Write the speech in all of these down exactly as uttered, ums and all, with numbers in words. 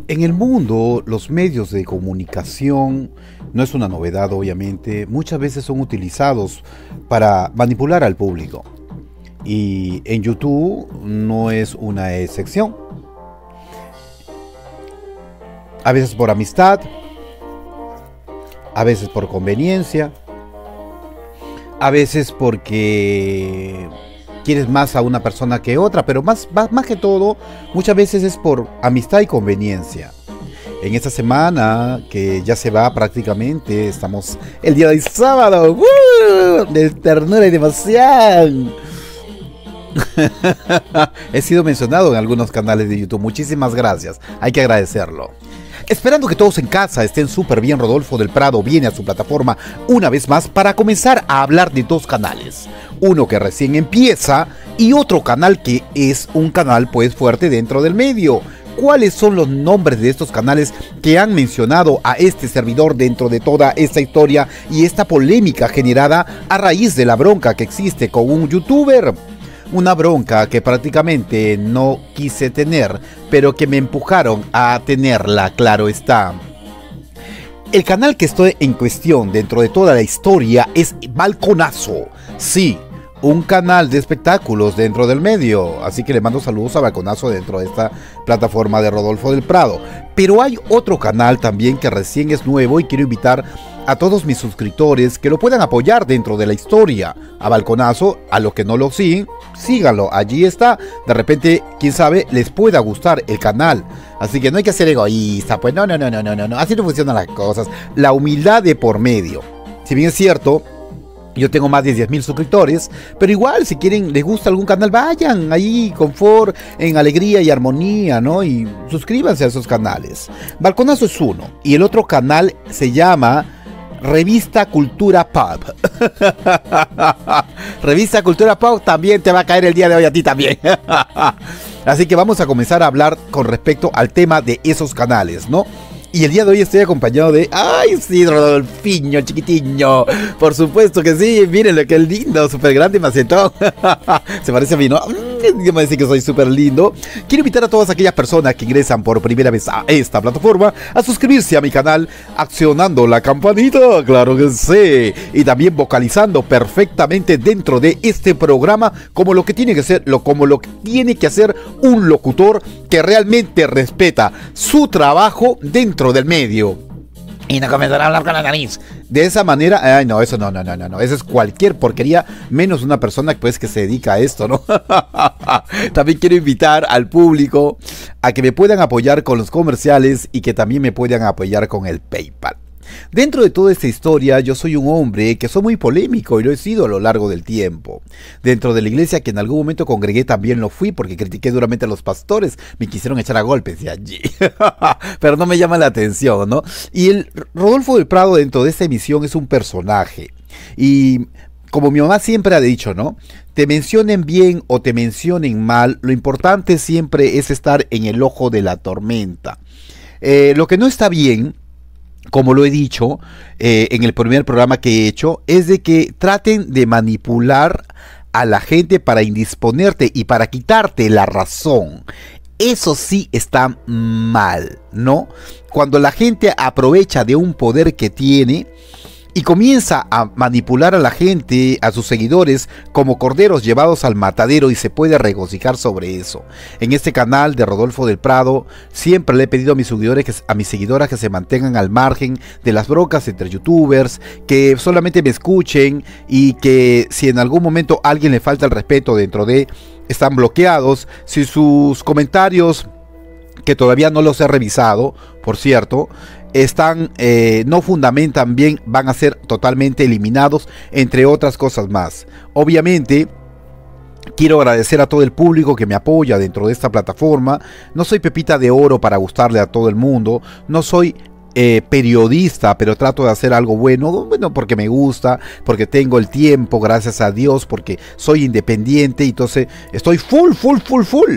En el mundo, los medios de comunicación, no es una novedad obviamente, muchas veces son utilizados para manipular al público. Y en YouTube no es una excepción. A veces por amistad, a veces por conveniencia, a veces porque quieres más a una persona que otra, pero más, más, más que todo, muchas veces es por amistad y conveniencia. En esta semana, que ya se va prácticamente, estamos el día de hoy sábado, ¡uh! De ternura y de emoción. He sido mencionado en algunos canales de YouTube, muchísimas gracias, hay que agradecerlo. Esperando que todos en casa estén súper bien, Rodolfo del Prado viene a su plataforma una vez más para comenzar a hablar de dos canales. Uno que recién empieza y otro canal que es un canal pues fuerte dentro del medio. ¿Cuáles son los nombres de estos canales que han mencionado a este servidor dentro de toda esta historia y esta polémica generada a raíz de la bronca que existe con un youtuber? Una bronca que prácticamente no quise tener, pero que me empujaron a tenerla, claro está. El canal que estoy en cuestión dentro de toda la historia es Balconazo. Sí, un canal de espectáculos dentro del medio. Así que le mando saludos a Balconazo dentro de esta plataforma de Rodolfo del Prado. Pero hay otro canal también que recién es nuevo y quiero invitar a todos mis suscriptores que lo puedan apoyar dentro de la historia. A Balconazo, a los que no lo siguen, síganlo, allí está. De repente, quién sabe, les pueda gustar el canal. Así que no hay que ser egoísta, pues no, no, no, no, no, no, no. Así no funcionan las cosas. La humildad de por medio. Si bien es cierto, yo tengo más de diez mil suscriptores, pero igual si quieren, les gusta algún canal, vayan ahí, confort, en alegría y armonía, ¿no? Y suscríbanse a esos canales. Balconazo es uno, y el otro canal se llama Revista Cultura Pop. Revista Cultura Pop también te va a caer el día de hoy a ti también. Así que vamos a comenzar a hablar con respecto al tema de esos canales, ¿no? Y el día de hoy estoy acompañado de... ¡Ay, sí, Rodolfiño, chiquitiño! Por supuesto que sí, miren lo que es lindo, súper grande y macetón. Se parece a mí, ¿no? Me dice que soy súper lindo. Quiero invitar a todas aquellas personas que ingresan por primera vez a esta plataforma a suscribirse a mi canal accionando la campanita, claro que sí. Y también vocalizando perfectamente dentro de este programa como lo que tiene que ser, lo, como lo que tiene que hacer un locutor que realmente respeta su trabajo dentro del medio. Y no comenzar a hablar con la nariz. De esa manera, ay no, eso no, no, no, no, no. Eso es cualquier porquería, menos una persona pues que se dedica a esto, ¿no? También quiero invitar al público a que me puedan apoyar con los comerciales y que también me puedan apoyar con el PayPal. Dentro de toda esta historia, yo soy un hombre que soy muy polémico y lo he sido a lo largo del tiempo. Dentro de la iglesia que en algún momento congregué también lo fui porque critiqué duramente a los pastores. Me quisieron echar a golpes de allí. Pero no me llama la atención, ¿no? Y el Rodolfo del Prado dentro de esta emisión es un personaje. Y como mi mamá siempre ha dicho, ¿no? Te mencionen bien o te mencionen mal, lo importante siempre es estar en el ojo de la tormenta. Eh, lo que no está bien, como lo he dicho eh, en el primer programa que he hecho, es de que traten de manipular a la gente para indisponerte y para quitarte la razón. Eso sí está mal, ¿no? Cuando la gente aprovecha de un poder que tiene y comienza a manipular a la gente, a sus seguidores, como corderos llevados al matadero, y se puede regocijar sobre eso. En este canal de Rodolfo del Prado, siempre le he pedido a mis seguidores, que, a mis seguidoras que se mantengan al margen de las broncas entre youtubers, que solamente me escuchen y que si en algún momento a alguien le falta el respeto dentro de, están bloqueados. Si sus comentarios, que todavía no los he revisado, por cierto, están eh, no fundamentan bien, van a ser totalmente eliminados, entre otras cosas más. Obviamente quiero agradecer a todo el público que me apoya dentro de esta plataforma. No soy pepita de oro para gustarle a todo el mundo, no soy eh, periodista, pero trato de hacer algo bueno, bueno, porque me gusta, porque tengo el tiempo, gracias a Dios, porque soy independiente, entonces estoy full, full, full, full.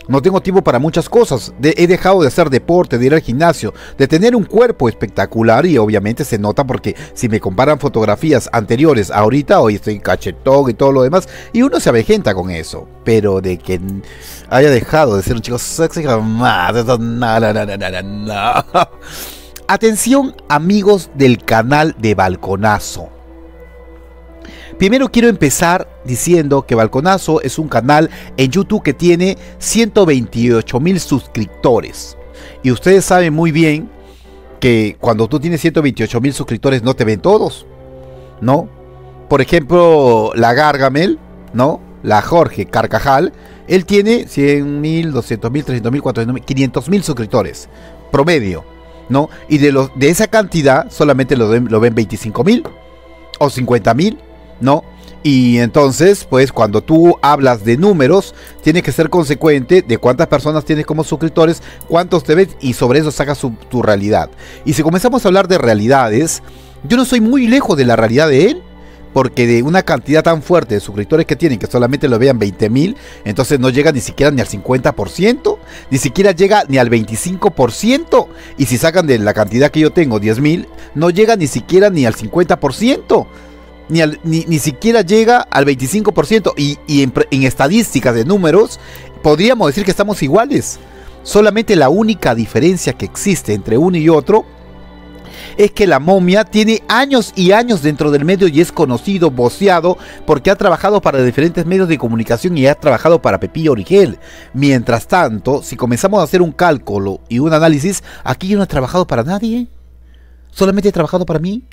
No tengo tiempo para muchas cosas. De, he dejado de hacer deporte, de ir al gimnasio, de tener un cuerpo espectacular y obviamente se nota porque si me comparan fotografías anteriores a ahorita, hoy estoy cachetón y todo lo demás y uno se avejenta con eso. Pero de que haya dejado de ser un chico sexy jamás. Eso no, no, no, no, no, no. Atención amigos del canal de Balconazo. Primero quiero empezar diciendo que Balconazo es un canal en YouTube que tiene ciento veintiocho mil suscriptores. Y ustedes saben muy bien que cuando tú tienes ciento veintiocho mil suscriptores no te ven todos, ¿no? Por ejemplo, la Gargamel, ¿no? La Jorge Carcajal, él tiene cien mil, doscientos mil, trescientos mil, cuatrocientos mil, quinientos mil suscriptores, promedio, ¿no? Y de, los, de esa cantidad solamente lo, lo ven veinticinco mil o cincuenta mil. ¿No? Y entonces, pues cuando tú hablas de números, tienes que ser consecuente de cuántas personas tienes como suscriptores, cuántos te ves y sobre eso sacas su, tu realidad. Y si comenzamos a hablar de realidades, yo no soy muy lejos de la realidad de él, porque de una cantidad tan fuerte de suscriptores que tienen, que solamente lo vean veinte mil, entonces no llega ni siquiera ni al cincuenta por ciento, ni siquiera llega ni al veinticinco por ciento, y si sacan de la cantidad que yo tengo, diez mil, no llega ni siquiera ni al cincuenta por ciento. Ni, al, ni, ni siquiera llega al veinticinco por ciento y, y en, en estadísticas de números podríamos decir que estamos iguales. Solamente la única diferencia que existe entre uno y otro es que la momia tiene años y años dentro del medio y es conocido, voceado, porque ha trabajado para diferentes medios de comunicación y ha trabajado para Pepillo Origel. Mientras tanto, si comenzamos a hacer un cálculo y un análisis, aquí yo no he trabajado para nadie. Solamente he trabajado para mí.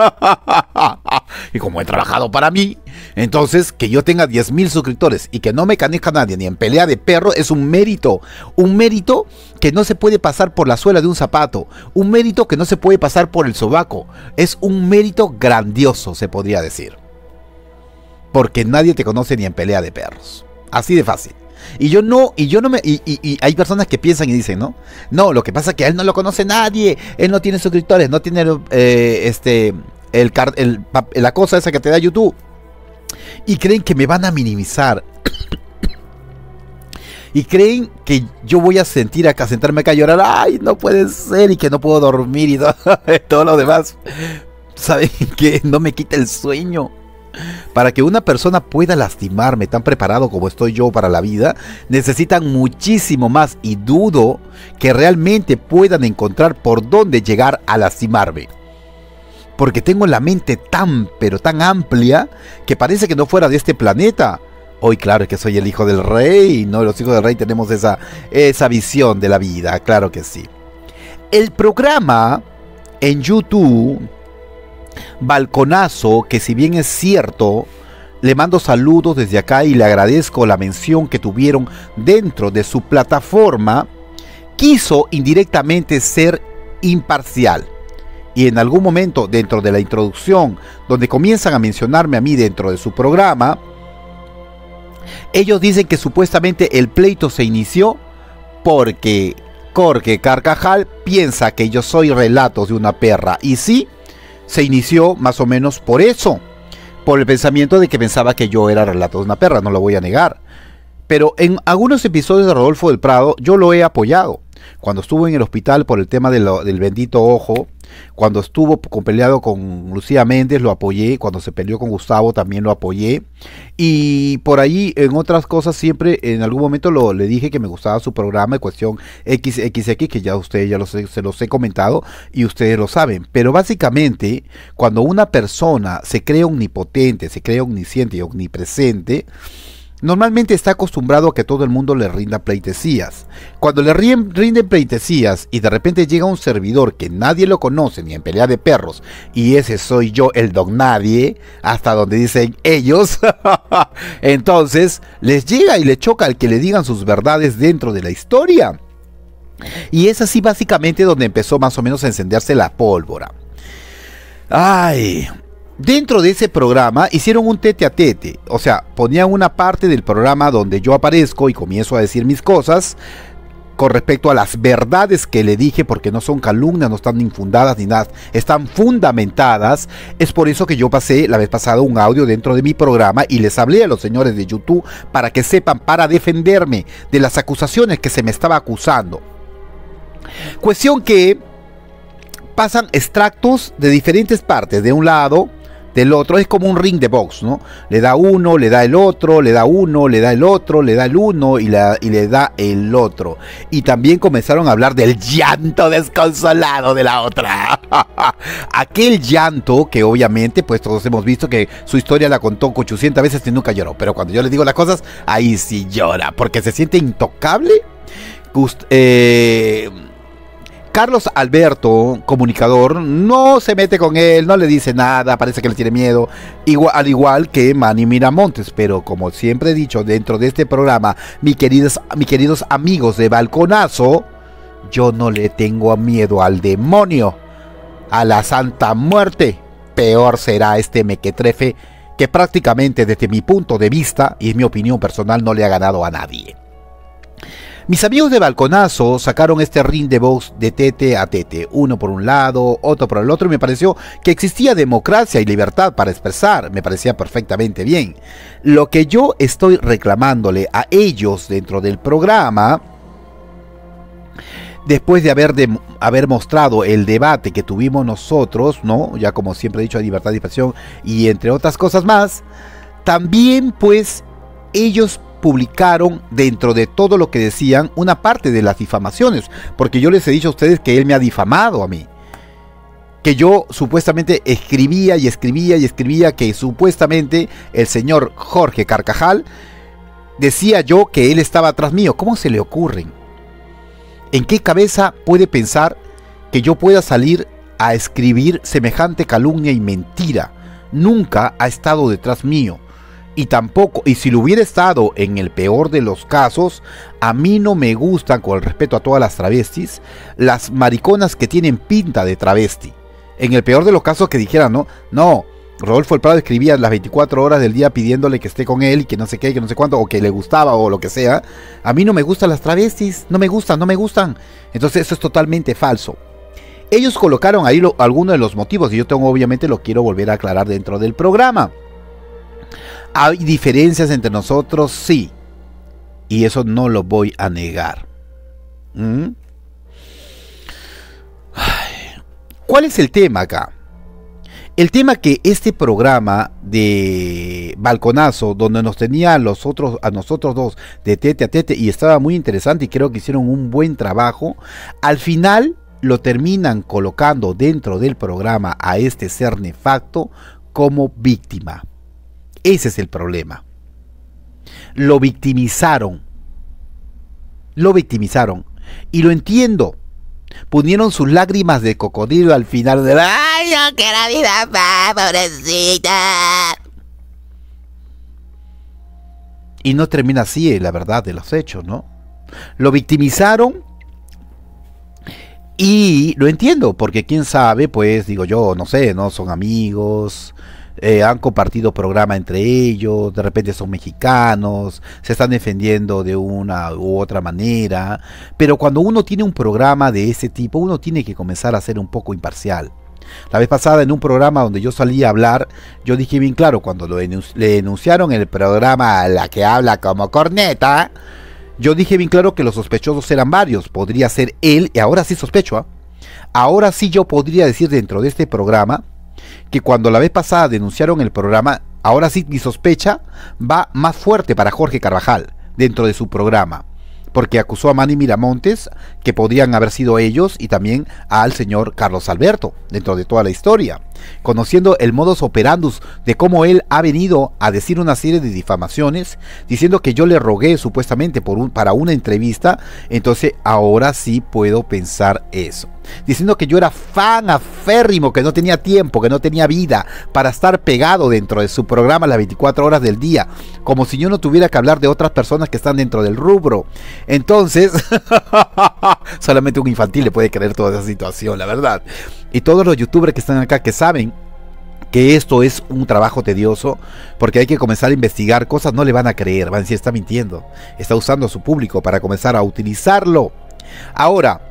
Y como he trabajado para mí, entonces que yo tenga diez mil suscriptores y que no me canezca nadie ni en pelea de perro es un mérito. Un mérito que no se puede pasar por la suela de un zapato. Un mérito que no se puede pasar por el sobaco. Es un mérito grandioso, se podría decir. Porque nadie te conoce ni en pelea de perros. Así de fácil. Y yo no, y yo no me, y, y, y hay personas que piensan y dicen, ¿no? No, lo que pasa es que a él no lo conoce nadie, él no tiene suscriptores, no tiene eh, este, el, el, la cosa esa que te da YouTube. Y creen que me van a minimizar. Y creen que yo voy a sentir acá, sentarme acá a llorar, ay, no puede ser, y que no puedo dormir y todo, todo lo demás. ¿Saben qué? No me quita el sueño. Para que una persona pueda lastimarme tan preparado como estoy yo para la vida, necesitan muchísimo más y dudo que realmente puedan encontrar por dónde llegar a lastimarme. Porque tengo la mente tan pero tan amplia que parece que no fuera de este planeta. Hoy claro que soy el hijo del rey, ¿no? Los hijos del rey tenemos esa, esa visión de la vida, claro que sí. El programa en YouTube Balconazo, que si bien es cierto, le mando saludos desde acá y le agradezco la mención que tuvieron dentro de su plataforma, quiso indirectamente ser imparcial. Y en algún momento dentro de la introducción, donde comienzan a mencionarme a mí dentro de su programa, ellos dicen que supuestamente el pleito se inició porque Jorge Carcajal piensa que yo soy relatos de una perra. Y sí, se inició más o menos por eso, por el pensamiento de que pensaba que yo era relato de una perra, no lo voy a negar. Pero en algunos episodios de Rodolfo del Prado yo lo he apoyado. Cuando estuvo en el hospital por el tema de lo, del bendito ojo, cuando estuvo con, peleado con Lucía Méndez lo apoyé, cuando se peleó con Gustavo también lo apoyé, y por ahí en otras cosas siempre en algún momento lo, le dije que me gustaba su programa de cuestión equis equis equis, que ya ustedes ya los, se los he comentado y ustedes lo saben. Pero básicamente cuando una persona se cree omnipotente, se cree omnisciente y omnipresente, normalmente está acostumbrado a que todo el mundo le rinda pleitesías. Cuando le rinden pleitesías y de repente llega un servidor que nadie lo conoce ni en pelea de perros, y ese soy yo, el don nadie, hasta donde dicen ellos, entonces les llega y le choca al que le digan sus verdades dentro de la historia. Y es así básicamente donde empezó más o menos a encenderse la pólvora. Ay... Dentro de ese programa hicieron un tete a tete, o sea, ponían una parte del programa donde yo aparezco y comienzo a decir mis cosas con respecto a las verdades que le dije, porque no son calumnias, no están infundadas ni nada, están fundamentadas. Es por eso que yo pasé la vez pasada un audio dentro de mi programa y les hablé a los señores de YouTube para que sepan, para defenderme de las acusaciones que se me estaba acusando. Cuestión que pasan extractos de diferentes partes, de un lado, del otro. Es como un ring de box, ¿no? Le da uno, le da el otro, le da uno, le da el otro, le da el uno y, la, y le da el otro. Y también comenzaron a hablar del llanto desconsolado de la otra. Aquel llanto que obviamente pues todos hemos visto que su historia la contó ochocientas veces y nunca lloró. Pero cuando yo le digo las cosas, ahí sí llora, porque se siente intocable. Gust eh... Carlos Alberto, comunicador, no se mete con él, no le dice nada, parece que le tiene miedo, igual, al igual que Manny Miramontes. Pero como siempre he dicho dentro de este programa, mis queridos, mis queridos amigos de Balconazo, yo no le tengo miedo al demonio, a la Santa Muerte. Peor será este mequetrefe que prácticamente desde mi punto de vista y en mi opinión personal no le ha ganado a nadie. Mis amigos de Balconazo sacaron este ring de box de tete a tete, uno por un lado, otro por el otro, y me pareció que existía democracia y libertad para expresar, me parecía perfectamente bien. Lo que yo estoy reclamándole a ellos dentro del programa, después de haber, de haber mostrado el debate que tuvimos nosotros, ¿no? Ya como siempre he dicho, libertad de expresión y entre otras cosas más, también pues ellos publicaron dentro de todo lo que decían una parte de las difamaciones, porque yo les he dicho a ustedes que él me ha difamado a mí, que yo supuestamente escribía y escribía y escribía que supuestamente el señor Jorge Carcajal decía yo que él estaba atrás mío. ¿Cómo se le ocurren? ¿En qué cabeza puede pensar que yo pueda salir a escribir semejante calumnia y mentira? Nunca ha estado detrás mío. Y tampoco, y si lo hubiera estado en el peor de los casos, a mí no me gustan, con el respeto a todas las travestis, las mariconas que tienen pinta de travesti. En el peor de los casos que dijeran, no, no, Rodolfo El Prado escribía las veinticuatro horas del día pidiéndole que esté con él y que no sé qué, que no sé cuánto, o que le gustaba o lo que sea. A mí no me gustan las travestis, no me gustan, no me gustan. Entonces eso es totalmente falso. Ellos colocaron ahí lo, algunos de los motivos y yo tengo, obviamente lo quiero volver a aclarar dentro del programa. ¿Hay diferencias entre nosotros? Sí. Y eso no lo voy a negar. ¿Mm? ¿Cuál es el tema acá? El tema que este programa de Balconazo, donde nos tenía a, los otros, a nosotros dos de tete a tete, y estaba muy interesante y creo que hicieron un buen trabajo, al final lo terminan colocando dentro del programa a este ser nefasto como víctima. Ese es el problema. Lo victimizaron. Lo victimizaron. Y lo entiendo. Pusieron sus lágrimas de cocodrilo al final de... ¡Ay, no quiero vida, pobrecita! Y no termina así, la verdad de los hechos, ¿no? Lo victimizaron. Y lo entiendo, porque quién sabe, pues, digo yo, no sé, ¿no? Son amigos... Eh, han compartido programa entre ellos, de repente son mexicanos, se están defendiendo de una u otra manera, pero cuando uno tiene un programa de ese tipo, uno tiene que comenzar a ser un poco imparcial. La vez pasada en un programa donde yo salí a hablar, yo dije bien claro, cuando lo denunci- le denunciaron el programa a la que habla como corneta, yo dije bien claro que los sospechosos eran varios, podría ser él, y ahora sí sospecho, ¿eh? Ahora sí yo podría decir dentro de este programa, que cuando la vez pasada denunciaron el programa, ahora sí mi sospecha va más fuerte para Jorge Carvajal dentro de su programa, porque acusó a Manny Miramontes, que podrían haber sido ellos, y también al señor Carlos Alberto dentro de toda la historia, conociendo el modus operandus de cómo él ha venido a decir una serie de difamaciones, diciendo que yo le rogué supuestamente por un, para una entrevista. Entonces ahora sí puedo pensar eso, diciendo que yo era fan aférrimo, que no tenía tiempo, que no tenía vida para estar pegado dentro de su programa las veinticuatro horas del día, como si yo no tuviera que hablar de otras personas que están dentro del rubro. Entonces solamente un infantil le puede creer toda esa situación, la verdad. Y todos los youtubers que están acá, que saben que esto es un trabajo tedioso, porque hay que comenzar a investigar cosas, no le van a creer, van a decir, está mintiendo, está usando a su público para comenzar a utilizarlo. Ahora,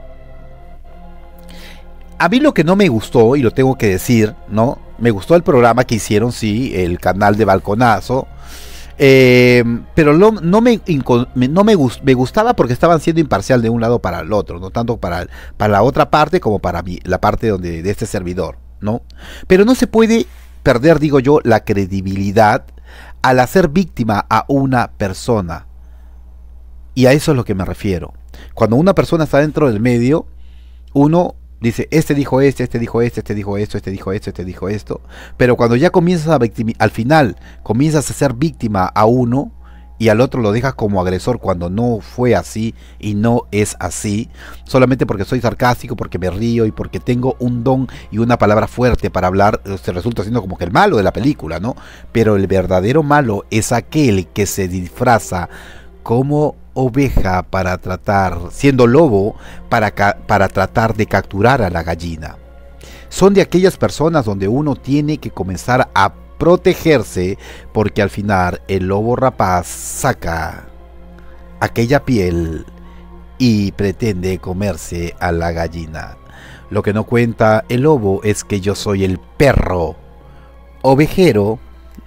a mí lo que no me gustó, y lo tengo que decir, ¿no? Me gustó el programa que hicieron, sí, el canal de Balconazo. Eh, pero no, no, me, no me, gust, me gustaba porque estaban siendo imparcial de un lado para el otro, no tanto para, para la otra parte como para mí, la parte donde, de este servidor, ¿no? Pero no se puede perder, digo yo, la credibilidad al hacer víctima a una persona. Y a eso es lo que me refiero. Cuando una persona está dentro del medio, uno dice, este dijo este, este dijo este, este dijo esto, este dijo esto, este dijo esto. Pero cuando ya comienzas a victimizar, al final comienzas a ser víctima a uno y al otro lo dejas como agresor cuando no fue así y no es así, solamente porque soy sarcástico, porque me río y porque tengo un don y una palabra fuerte para hablar, se resulta siendo como que el malo de la película, ¿no? Pero el verdadero malo es aquel que se disfraza como oveja para tratar, siendo lobo, para, para tratar de capturar a la gallina. Son de aquellas personas donde uno tiene que comenzar a protegerse, porque al final el lobo rapaz saca aquella piel y pretende comerse a la gallina. Lo que no cuenta el lobo es que yo soy el perro ovejero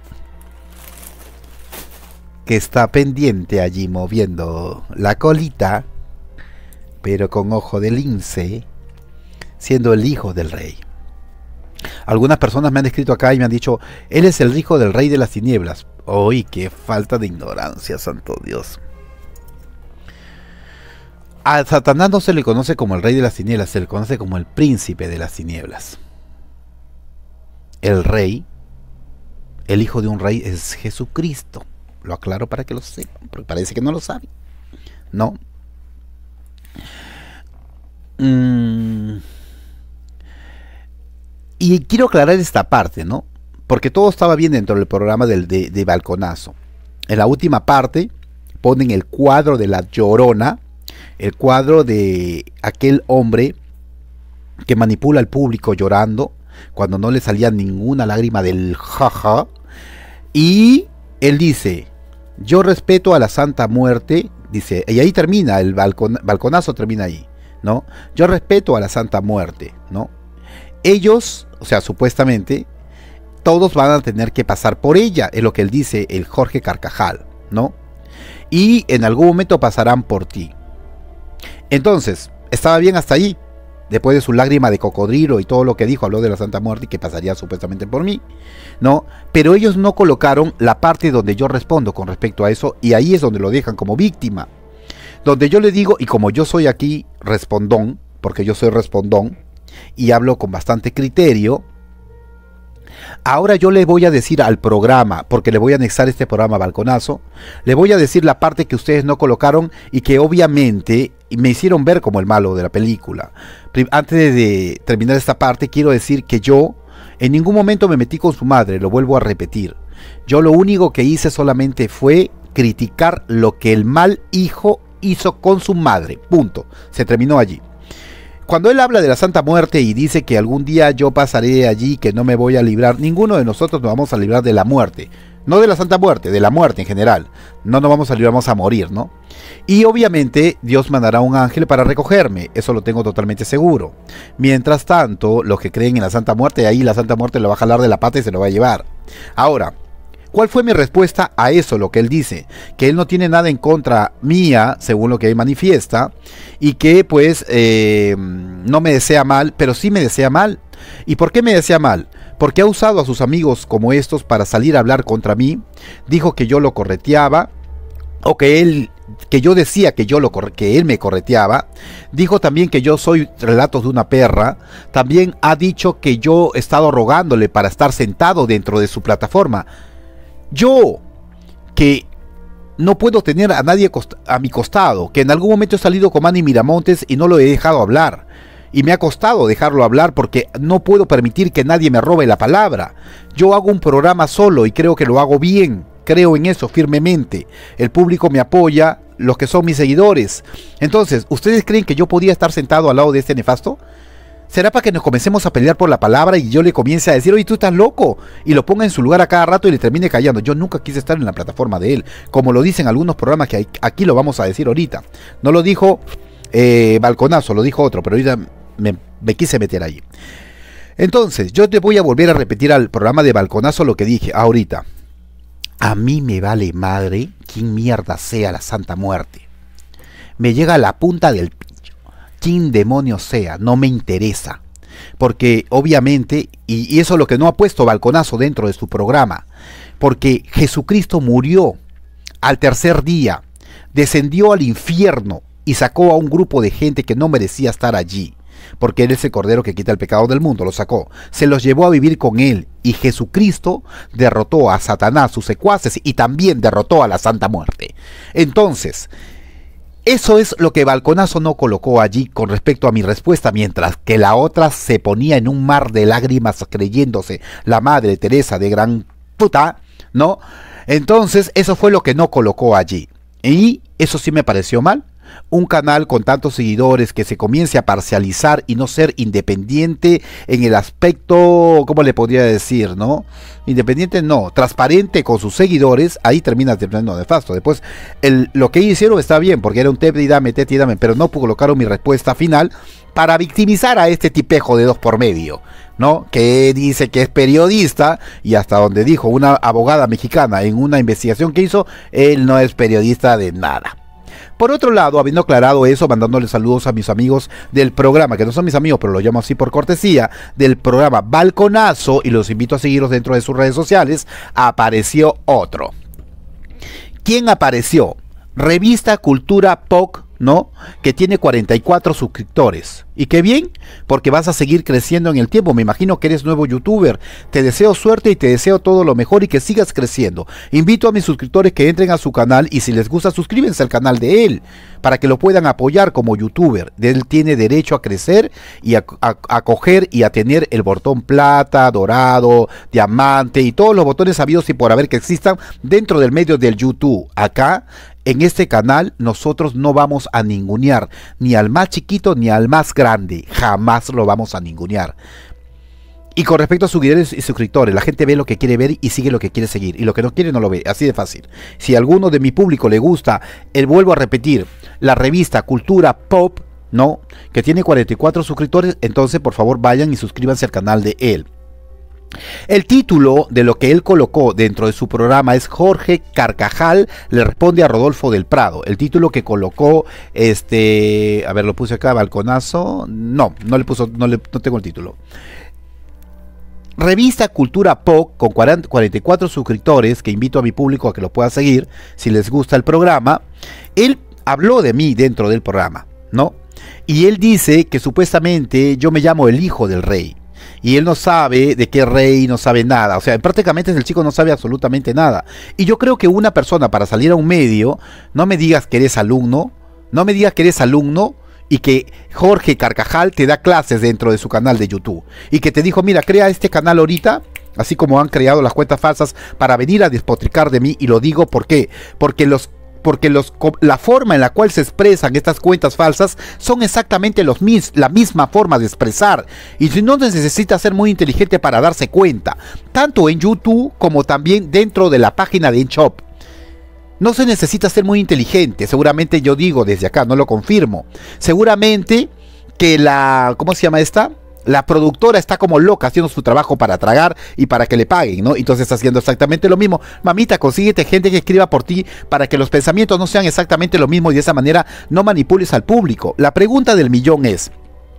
que está pendiente allí moviendo la colita, pero con ojo de lince, siendo el hijo del rey. Algunas personas me han escrito acá y me han dicho, él es el hijo del rey de las tinieblas. ¡Uy, qué falta de ignorancia, santo Dios! A Satanás no se le conoce como el rey de las tinieblas, se le conoce como el príncipe de las tinieblas. El rey, el hijo de un rey, es Jesucristo. Lo aclaro para que lo sepan, porque parece que no lo saben. No. Mm. Y quiero aclarar esta parte, ¿no? Porque todo estaba bien dentro del programa del, de, de Balconazo. En la última parte ponen el cuadro de la Llorona, el cuadro de aquel hombre que manipula al público llorando cuando no le salía ninguna lágrima del jaja. Y él dice, yo respeto a la Santa Muerte, dice, y ahí termina, el balcon, Balconazo termina ahí, ¿no? Yo respeto a la Santa Muerte, ¿no? Ellos, o sea, supuestamente, todos van a tener que pasar por ella, es lo que él dice, el Jorge Carcajal, ¿no? Y en algún momento pasarán por ti. Entonces, estaba bien hasta ahí. Después de su lágrima de cocodrilo y todo lo que dijo, habló de la Santa Muerte y que pasaría supuestamente por mí, ¿no? Pero ellos no colocaron la parte donde yo respondo con respecto a eso, y ahí es donde lo dejan como víctima. Donde yo le digo, y como yo soy aquí respondón, porque yo soy respondón, y hablo con bastante criterio, ahora yo le voy a decir al programa, porque le voy a anexar este programa Balconazo, le voy a decir la parte que ustedes no colocaron y que obviamente me hicieron ver como el malo de la película. Antes de, de terminar esta parte, quiero decir que yo en ningún momento me metí con su madre, lo vuelvo a repetir. Yo lo único que hice solamente fue criticar lo que el mal hijo hizo con su madre, punto, se terminó allí. Cuando él habla de la Santa Muerte y dice que algún día yo pasaré allí, que no me voy a librar, ninguno de nosotros nos vamos a librar de la muerte. No de la Santa Muerte, de la muerte en general. No nos vamos a librar, vamos a morir, ¿no? Y obviamente Dios mandará un ángel para recogerme, eso lo tengo totalmente seguro. Mientras tanto, los que creen en la Santa Muerte, ahí la Santa Muerte lo va a jalar de la pata y se lo va a llevar. Ahora, ¿cuál fue mi respuesta a eso, lo que él dice? Que él no tiene nada en contra mía, según lo que él manifiesta, y que pues eh, no me desea mal, pero sí me desea mal. ¿Y por qué me desea mal? Porque ha usado a sus amigos como estos para salir a hablar contra mí. Dijo que yo lo correteaba, o que él, que yo decía que yo lo que él me correteaba. Dijo también que yo soy relatos de una perra. También ha dicho que yo he estado rogándole para estar sentado dentro de su plataforma. Yo, que no puedo tener a nadie a mi costado, que en algún momento he salido con Manny Miramontes y no lo he dejado hablar. Y me ha costado dejarlo hablar porque no puedo permitir que nadie me robe la palabra. Yo hago un programa solo y creo que lo hago bien. Creo en eso firmemente. El público me apoya, los que son mis seguidores. Entonces, ¿ustedes creen que yo podía estar sentado al lado de este nefasto? ¿Será para que nos comencemos a pelear por la palabra y yo le comience a decir, oye, tú estás loco? Y lo ponga en su lugar a cada rato y le termine callando. Yo nunca quise estar en la plataforma de él, como lo dicen algunos programas que aquí lo vamos a decir ahorita. No lo dijo eh, balconazo, lo dijo otro, pero ahorita me, me quise meter ahí. Entonces, yo te voy a volver a repetir al programa de balconazo lo que dije ahorita. A mí me vale madre quién mierda sea la Santa Muerte. Me llega a la punta del pillo. Quién demonio sea, no me interesa. Porque obviamente, y, y eso es lo que no ha puesto balconazo dentro de su programa, porque Jesucristo murió al tercer día, descendió al infierno y sacó a un grupo de gente que no merecía estar allí, porque Él es el Cordero que quita el pecado del mundo, lo sacó, se los llevó a vivir con Él, y Jesucristo derrotó a Satanás, sus secuaces, y también derrotó a la Santa Muerte. Entonces, eso es lo que Balconazo no colocó allí con respecto a mi respuesta, mientras que la otra se ponía en un mar de lágrimas creyéndose la Madre Teresa de gran puta, ¿no? Entonces, eso fue lo que no colocó allí. Y eso sí me pareció mal. Un canal con tantos seguidores que se comience a parcializar y no ser independiente en el aspecto, ¿cómo le podría decir, no? Independiente no, transparente con sus seguidores, ahí termina terminando nefasto. Después, el, lo que hicieron está bien, porque era un tep y dame, tep y dame, pero no colocaron mi respuesta final para victimizar a este tipejo de dos por medio, ¿no? Que dice que es periodista, y hasta donde dijo una abogada mexicana en una investigación que hizo, él no es periodista de nada. Por otro lado, habiendo aclarado eso, mandándole saludos a mis amigos del programa, que no son mis amigos, pero lo llamo así por cortesía, del programa Balconazo, y los invito a seguirlos dentro de sus redes sociales, apareció otro. ¿Quién apareció? Revista Cultura P O C, ¿no? Que tiene cuarenta y cuatro suscriptores. Y qué bien, porque vas a seguir creciendo en el tiempo. Me imagino que eres nuevo youtuber. Te deseo suerte y te deseo todo lo mejor y que sigas creciendo. Invito a mis suscriptores que entren a su canal, y si les gusta, suscríbanse al canal de él para que lo puedan apoyar como youtuber. Él tiene derecho a crecer y a, a, a coger y a tener el botón plata, dorado, diamante y todos los botones habidos y por haber que existan dentro del medio del YouTube. Acá en este canal nosotros no vamos a ningunear ni al más chiquito ni al más grande, jamás lo vamos a ningunear. Y con respecto a seguidores y suscriptores, la gente ve lo que quiere ver y sigue lo que quiere seguir, y lo que no quiere no lo ve, así de fácil. Si a alguno de mi público le gusta, el vuelvo a repetir, la revista Cultura Pop, ¿no? Que tiene cuarenta y cuatro suscriptores, entonces por favor vayan y suscríbanse al canal de él. El título de lo que él colocó dentro de su programa es Jorge Carcajal le responde a Rodolfo del Prado. El título que colocó, este, a ver, lo puse acá, Balconazo. No, no le puso, no, le, no tengo el título. Revista Cultura P O C con cuarenta y cuatro suscriptores, que invito a mi público a que lo pueda seguir si les gusta el programa. Él habló de mí dentro del programa, ¿no? Y él dice que supuestamente yo me llamo el hijo del rey. Y él no sabe de qué rey, no sabe nada. O sea, prácticamente el chico no sabe absolutamente nada. Y yo creo que una persona para salir a un medio, no me digas que eres alumno, no me digas que eres alumno y que Jorge Carcajal te da clases dentro de su canal de YouTube. Y que te dijo, mira, crea este canal ahorita, así como han creado las cuentas falsas para venir a despotricar de mí. Y lo digo ¿por qué? Porque los... porque los, la forma en la cual se expresan estas cuentas falsas son exactamente los mis, la misma forma de expresar, y si no necesita ser muy inteligente para darse cuenta, tanto en YouTube como también dentro de la página de InShop. No se necesita ser muy inteligente, seguramente yo digo desde acá, no lo confirmo, seguramente que la, ¿cómo se llama esta? La productora está como loca haciendo su trabajo para tragar y para que le paguen, ¿no? Entonces está haciendo exactamente lo mismo. Mamita, consíguete gente que escriba por ti para que los pensamientos no sean exactamente lo mismo y de esa manera no manipules al público. La pregunta del millón es,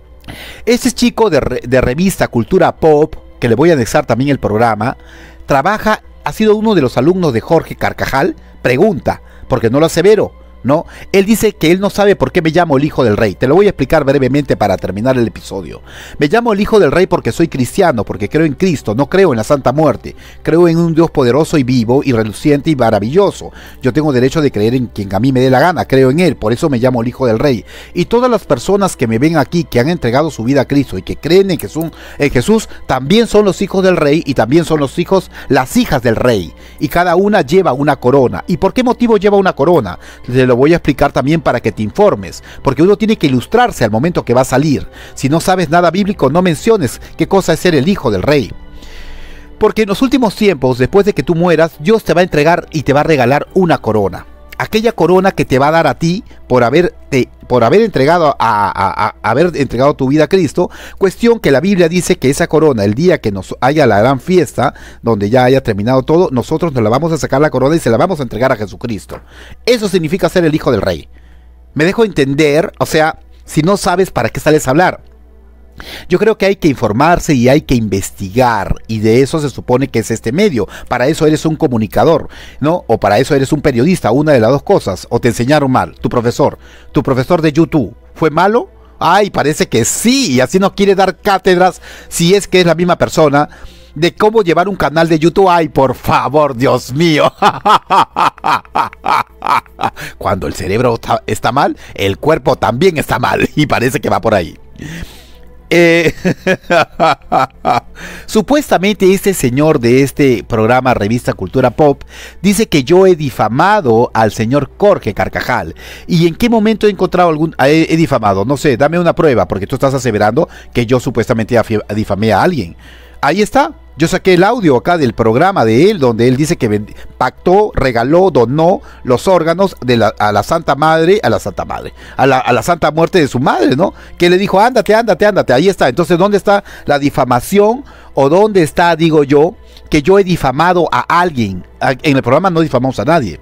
ese chico de, re, de revista Cultura Pop, que le voy a anexar también el programa, trabaja, ha sido uno de los alumnos de Jorge Carcajal. Pregunta, porque no lo asevero, ¿no? Él dice que él no sabe por qué me llamo el hijo del rey. Te lo voy a explicar brevemente para terminar el episodio. Me llamo el hijo del rey porque soy cristiano, porque creo en Cristo, no creo en la Santa Muerte. Creo en un Dios poderoso y vivo y reluciente y maravilloso. Yo tengo derecho de creer en quien a mí me dé la gana, creo en él, por eso me llamo el hijo del rey. Y todas las personas que me ven aquí, que han entregado su vida a Cristo y que creen en Jesús, en Jesús, también son los hijos del rey y también son los hijos, las hijas del rey. Y cada una lleva una corona. ¿Y por qué motivo lleva una corona? Te lo voy a explicar también para que te informes, porque uno tiene que ilustrarse al momento que va a salir. Si no sabes nada bíblico, no menciones qué cosa es ser el hijo del rey. Porque en los últimos tiempos, después de que tú mueras, Dios te va a entregar y te va a regalar una corona. aquella corona que te va a dar a ti por haberte, por haber entregado a, a, a haber entregado tu vida a Cristo. Cuestión que la Biblia dice que esa corona, el día que nos haya la gran fiesta, donde ya haya terminado todo, nosotros nos la vamos a sacar la corona y se la vamos a entregar a Jesucristo. Eso significa ser el hijo del rey. Me dejo entender, o sea, si no sabes, ¿para qué sales a hablar? Yo creo que hay que informarse y hay que investigar, y de eso se supone que es este medio. Para eso eres un comunicador, ¿no? O para eso eres un periodista, una de las dos cosas. O te enseñaron mal, tu profesor, tu profesor de YouTube, ¿fue malo? Ay, parece que sí, y así no quiere dar cátedras, si es que es la misma persona, de cómo llevar un canal de YouTube. Ay, por favor, Dios mío. Cuando el cerebro está, está mal, el cuerpo también está mal, y parece que va por ahí. Eh, supuestamente este señor de este programa Revista Cultura Pop dice que yo he difamado al señor Jorge Carcajal. ¿Y en qué momento he encontrado algún he, he difamado? No sé, dame una prueba, porque tú estás aseverando que yo supuestamente difamé a alguien. Ahí está. Yo saqué el audio acá del programa de él, donde él dice que pactó, regaló, donó los órganos de la, a la Santa Madre, a la Santa Madre, a la, a la Santa Muerte de su madre, ¿no? Que le dijo, ándate, ándate, ándate, ahí está. Entonces, ¿dónde está la difamación? ¿O dónde está, digo yo, que yo he difamado a alguien? En el programa no difamamos a nadie.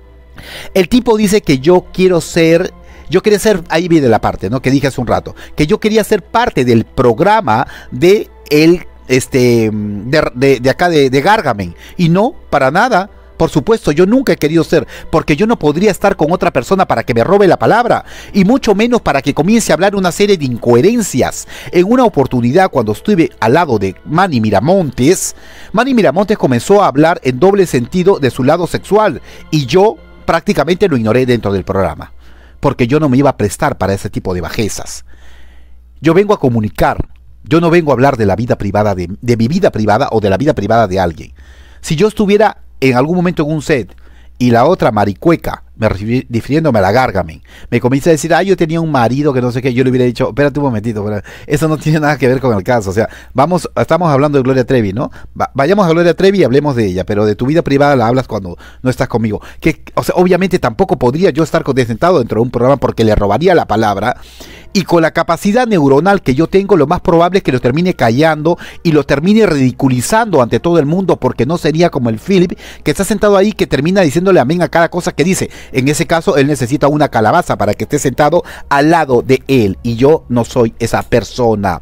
El tipo dice que yo quiero ser... Yo quería ser, ahí viene la parte, ¿no? Que dije hace un rato, que yo quería ser parte del programa de el... este de, de, de acá de, de Gargamel, y no, para nada. Por supuesto, yo nunca he querido ser, porque yo no podría estar con otra persona para que me robe la palabra, y mucho menos para que comience a hablar una serie de incoherencias. En una oportunidad, cuando estuve al lado de Manny Miramontes, Manny Miramontes comenzó a hablar en doble sentido de su lado sexual, y yo prácticamente lo ignoré dentro del programa, porque yo no me iba a prestar para ese tipo de bajezas. Yo vengo a comunicar. Yo no vengo a hablar de la vida privada, de, de mi vida privada o de la vida privada de alguien. Si yo estuviera en algún momento en un set y la otra maricueca, me refiriéndome a la Gargamel, me comienza a decir, ah, yo tenía un marido que no sé qué, yo le hubiera dicho, espérate un momentito, pero eso no tiene nada que ver con el caso. O sea, vamos, estamos hablando de Gloria Trevi, ¿no? Va, vayamos a Gloria Trevi y hablemos de ella, pero de tu vida privada la hablas cuando no estás conmigo. Que, o sea, obviamente tampoco podría yo estar sentado dentro de un programa porque le robaría la palabra. Y con la capacidad neuronal que yo tengo, lo más probable es que lo termine callando y lo termine ridiculizando ante todo el mundo, porque no sería como el Philip, que está sentado ahí, que termina diciéndole amén a cada cosa que dice. En ese caso, él necesita una calabaza para que esté sentado al lado de él, y yo no soy esa persona.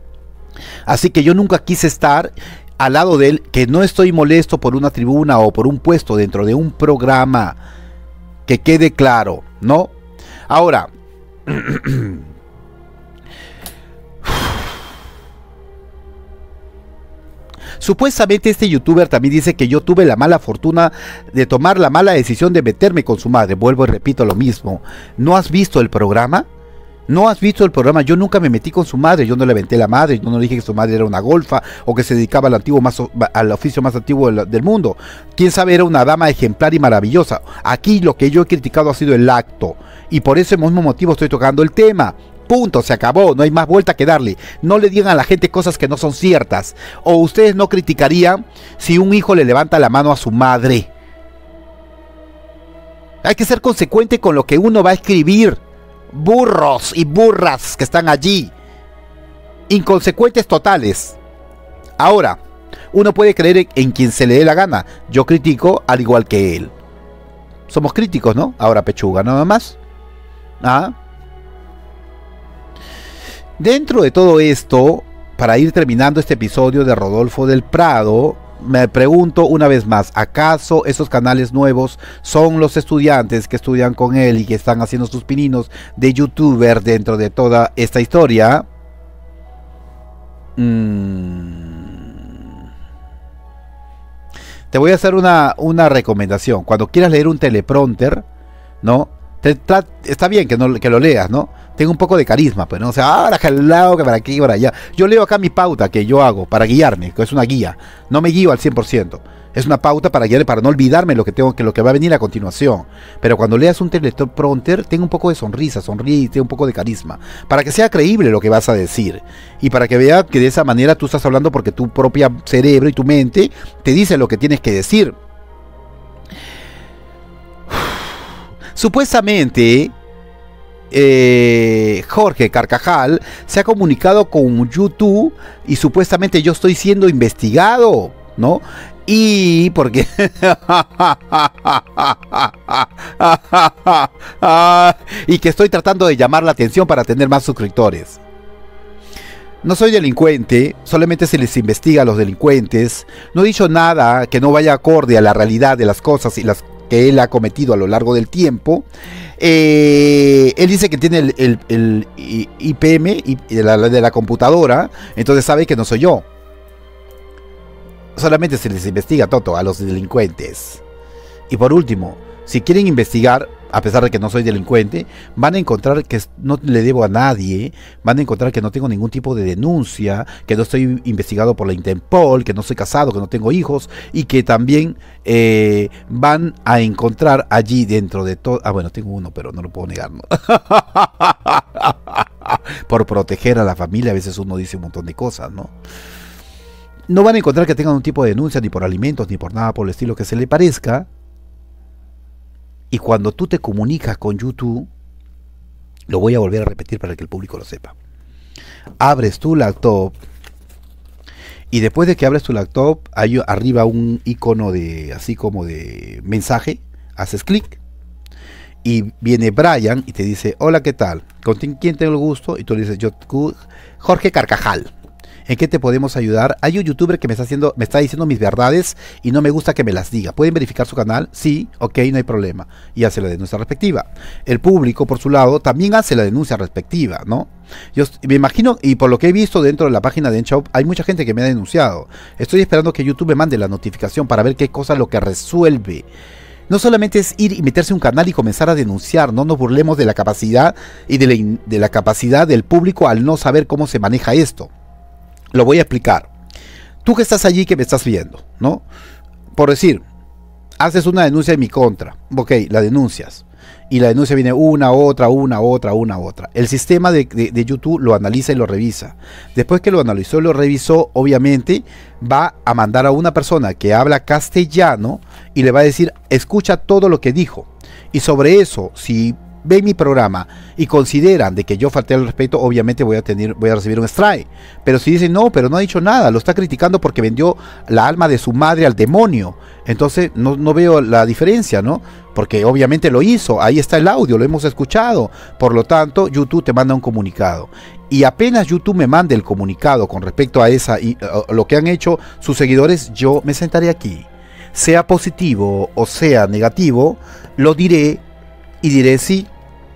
Así que yo nunca quise estar al lado de él, que no estoy molesto por una tribuna o por un puesto dentro de un programa. Que quede claro, ¿no? Ahora... Supuestamente este youtuber también dice que yo tuve la mala fortuna de tomar la mala decisión de meterme con su madre. Vuelvo y repito lo mismo. ¿No has visto el programa? ¿No has visto el programa? Yo nunca me metí con su madre, yo no le aventé la madre, yo no dije que su madre era una golfa o que se dedicaba al antiguo más, al oficio más antiguo del, del mundo. Quién sabe, era una dama ejemplar y maravillosa. Aquí lo que yo he criticado ha sido el acto, y por ese mismo motivo estoy tocando el tema. Punto, se acabó, no hay más vuelta que darle. No le digan a la gente cosas que no son ciertas. O ustedes no criticarían si un hijo le levanta la mano a su madre. Hay que ser consecuente con lo que uno va a escribir. Burros y burras que están allí. Inconsecuentes totales. Ahora, uno puede creer en, en quien se le dé la gana. Yo critico al igual que él. Somos críticos, ¿no? Ahora pechuga, nada más. Ah. Dentro de todo esto, para ir terminando este episodio de Rodolfo del Prado, me pregunto una vez más, ¿acaso esos canales nuevos son los estudiantes que estudian con él y que están haciendo sus pininos de youtuber dentro de toda esta historia? Mm. Te voy a hacer una, una recomendación. Cuando quieras leer un teleprompter, ¿no? Te, tra- está bien que, no, que lo leas, ¿no? Tengo un poco de carisma, pues, ¿no? O sea, ahora jalado, que para aquí y para allá. Yo leo acá mi pauta que yo hago para guiarme, que es una guía. No me guío al cien por ciento. Es una pauta para guiarme, para no olvidarme lo que tengo, que lo que va a venir a continuación. Pero cuando leas un teleprompter, ten un poco de sonrisa, sonríe, ten un poco de carisma, para que sea creíble lo que vas a decir. Y para que veas que de esa manera tú estás hablando porque tu propia cerebro y tu mente te dice lo que tienes que decir. Supuestamente, eh, Jorge Carcajal se ha comunicado con YouTube y supuestamente yo estoy siendo investigado, ¿no? Y porque y que estoy tratando de llamar la atención para tener más suscriptores. No soy delincuente, solamente se les investiga a los delincuentes. No he dicho nada que no vaya acorde a la realidad de las cosas y las que él ha cometido a lo largo del tiempo. Eh, él dice que tiene el, el, el I P M de la, de la computadora, entonces sabe que no soy yo. Solamente se les investiga, Toto, a los delincuentes. Y por último, si quieren investigar, a pesar de que no soy delincuente, van a encontrar que no le debo a nadie, van a encontrar que no tengo ningún tipo de denuncia, que no estoy investigado por la Interpol, que no soy casado, que no tengo hijos, y que también eh, van a encontrar allí dentro de todo... Ah, bueno, tengo uno, pero no lo puedo negar, ¿no? Por proteger a la familia, a veces uno dice un montón de cosas, ¿no? No van a encontrar que tengan un tipo de denuncia, ni por alimentos, ni por nada por el estilo que se le parezca. Y cuando tú te comunicas con YouTube, lo voy a volver a repetir para que el público lo sepa. Abres tu laptop y después de que abres tu laptop, hay arriba un icono de así como de mensaje, haces clic y viene Brian y te dice, hola, ¿qué tal? ¿Con quién tengo el gusto? Y tú le dices, yo, Jorge Carcajal. ¿En qué te podemos ayudar? Hay un youtuber que me está haciendo, me está diciendo mis verdades y no me gusta que me las diga. ¿Pueden verificar su canal? Sí, ok, no hay problema. Y hace la denuncia respectiva. El público, por su lado, también hace la denuncia respectiva, ¿no? Yo me imagino, y por lo que he visto dentro de la página de Enshop, hay mucha gente que me ha denunciado. Estoy esperando que YouTube me mande la notificación para ver qué cosa es lo que resuelve. No solamente es ir y meterse a un canal y comenzar a denunciar, no nos burlemos de la capacidad y de la, de la capacidad del público al no saber cómo se maneja esto. Lo voy a explicar. Tú que estás allí, que me estás viendo, ¿no? Por decir, haces una denuncia en mi contra. Ok, la denuncias. Y la denuncia viene una, otra, una, otra, una, otra. El sistema de, de, de YouTube lo analiza y lo revisa. Después que lo analizó y lo revisó, obviamente va a mandar a una persona que habla castellano y le va a decir, escucha todo lo que dijo. Y sobre eso, si ven mi programa y consideran de que yo falté al respeto, obviamente voy a tener, voy a recibir un strike. Pero si dicen no, pero no ha dicho nada, lo está criticando porque vendió la alma de su madre al demonio, entonces no, no veo la diferencia, ¿no? Porque obviamente lo hizo, ahí está el audio, lo hemos escuchado. Por lo tanto, YouTube te manda un comunicado. Y apenas YouTube me mande el comunicado con respecto a esa y uh, lo que han hecho sus seguidores, yo me sentaré aquí. Sea positivo o sea negativo, lo diré y diré sí.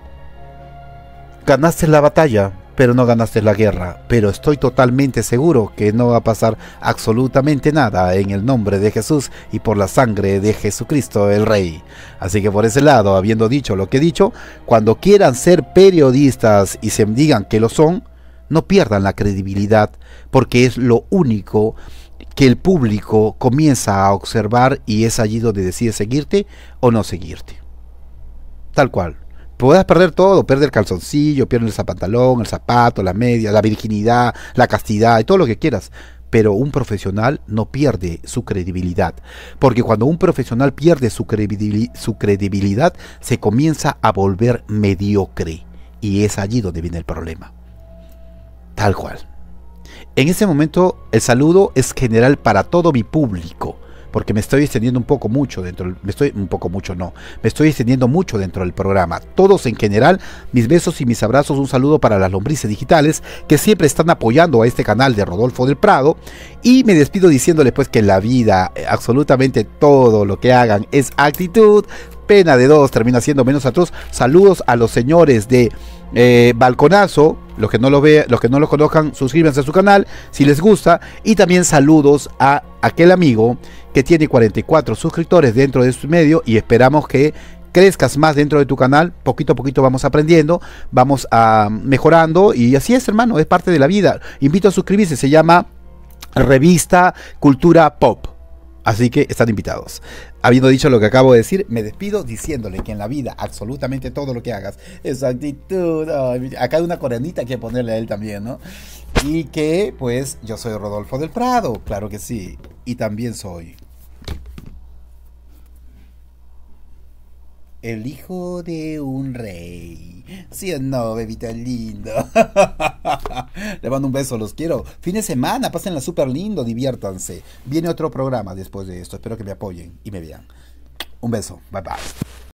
Ganaste la batalla, pero no ganaste la guerra. Pero estoy totalmente seguro que no va a pasar absolutamente nada en el nombre de Jesús y por la sangre de Jesucristo el Rey. Así que por ese lado, habiendo dicho lo que he dicho, cuando quieran ser periodistas y se digan que lo son, no pierdan la credibilidad, porque es lo único que el público comienza a observar y es allí donde decide seguirte o no seguirte. Tal cual. Puedes perder todo, perder el calzoncillo, pierdes el pantalón, el zapato, la media, la virginidad, la castidad y todo lo que quieras. Pero un profesional no pierde su credibilidad. Porque cuando un profesional pierde su, credibil- su credibilidad, se comienza a volver mediocre. Y es allí donde viene el problema. Tal cual. En ese momento, el saludo es general para todo mi público. Porque me estoy extendiendo un poco mucho dentro del, me estoy un poco mucho no, me estoy extendiendo mucho dentro del programa. Todos en general, mis besos y mis abrazos, un saludo para las lombrices digitales que siempre están apoyando a este canal de Rodolfo del Prado. Y me despido diciéndoles pues que en la vida, absolutamente todo lo que hagan es actitud. Pena de dos termina siendo menos atroz. Saludos a los señores de eh, Balconazo. Los que no lo vean, los que no lo conozcan, suscríbanse a su canal si les gusta. Y también saludos a aquel amigo que tiene cuarenta y cuatro suscriptores dentro de su medio y esperamos que crezcas más dentro de tu canal. Poquito a poquito vamos aprendiendo, vamos a mejorando y así es, hermano, es parte de la vida. Invito a suscribirse, se llama Revista Cultura Pop. Así que están invitados. Habiendo dicho lo que acabo de decir, me despido diciéndole que en la vida absolutamente todo lo que hagas es actitud. Ay, acá hay una coronita que ponerle a él también, ¿no? Y que pues yo soy Rodolfo del Prado, claro que sí. Y también soy El hijo de un rey. ¿Sí o no, bebita lindo? Le mando un beso, los quiero. Fin de semana, pásenla súper lindo, diviértanse. Viene otro programa después de esto. Espero que me apoyen y me vean. Un beso, bye bye.